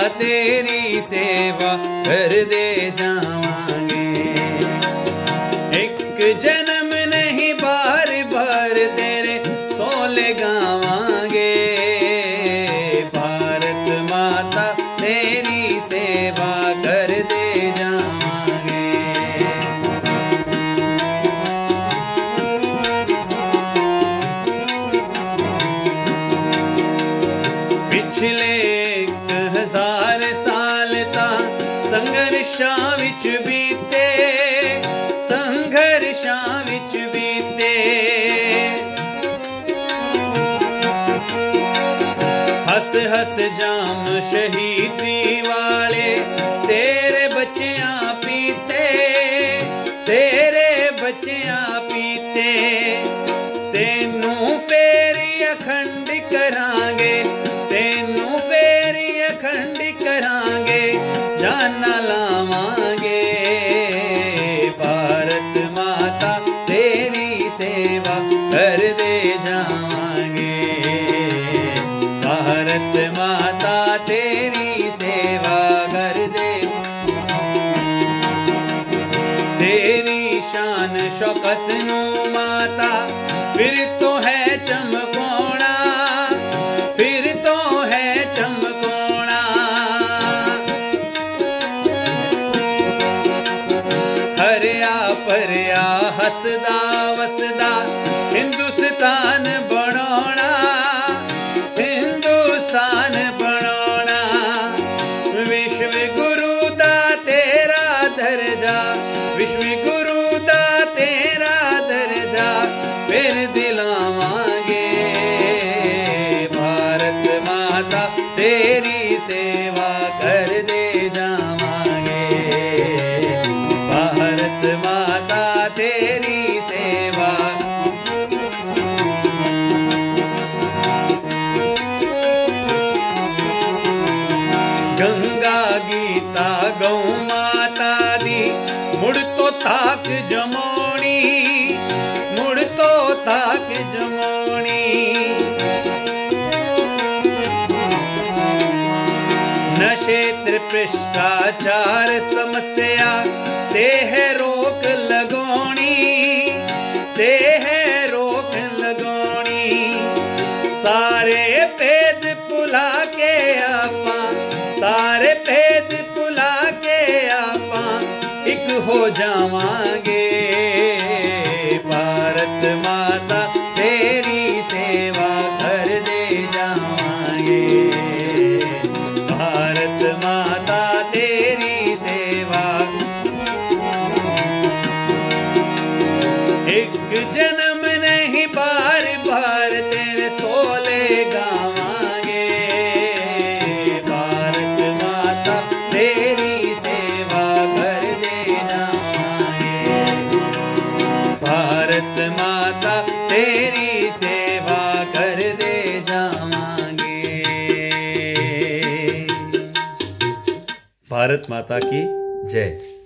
तेरी सेवा कर दे जावांगे। एक जन्म नहीं बार बार तेरे सोले गावांगे। भारत माता तेरी सेवा कर दे जावांगे। पिछले 1000 साल ता संघर्षां विच बीते, संघर्षां विच बीते। हस हस जाम शहीदी वाले तेरे बच्चियां पीते, तेरे बच्चियां पीते। तेनू फेरी अखंड करांगे, तेनू फेरी अखंड करांगे, जाना लावांगे। भारत माता तेरी सेवा कर दे जावांगे। भारत माता तेरी सेवा कर दे। तेरी शान शौकत नू माता फिर तो है चमकोना, फिर तो है चमकोना। हरिया परिया हसदा वसदा हिंदुस्तान बनाना, हिंदुस्तान बनाना। विश्व गुरु दा तेरा दर्जा, विश्व गुरु दा तेरा दर्जा फिर दिलावांगे। भारत माता तेरी सेवा कर दे जावांगे। भारत माता तेरी सेवा। गंगा गीता गौ माता दी मुड़ तो ताक जमोनी, मुड़ तो ताक जमोनी। नशेत्र भ्रष्टाचार समस्या देह रोक लगोनी, देह रोक लगोनी। सारे भेद भुला के आपां, सारे भेद भुला के आपां एक हो जावांगे। भारत माता तेरी सेवा कर दे जावांगे। भारत माता तेरी सेवा। एक जन्म नहीं बार बार तेरे सोले गावांगे। भारत माता तेरी सेवा कर दे जावांगे। भारत माता तेरी सेवा कर दे जावांगे। भारत माता की जय।